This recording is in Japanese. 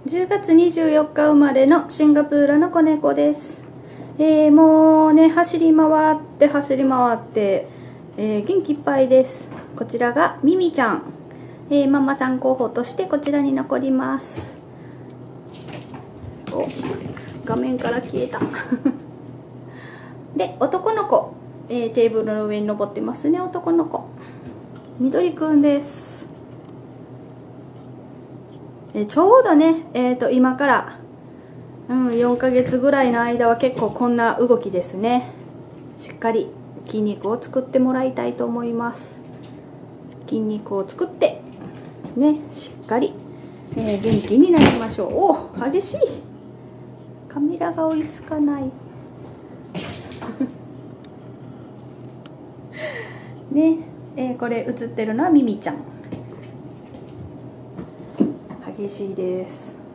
10月24日生まれのシンガプールの子猫です。もうね、走り回って、元気いっぱいです。こちらがミミちゃん。ママさん候補としてこちらに残ります。お、画面から消えた。で、男の子。テーブルの上に登ってますね、男の子。緑くんです。ちょうどね、今から、4ヶ月ぐらいの間は結構こんな動きですね。しっかり筋肉を作ってもらいたいと思います。筋肉を作ってね、しっかり、元気になりましょう。お、激しい。カメラが追いつかない。ね、これ映ってるのはミミちゃん。激しいです。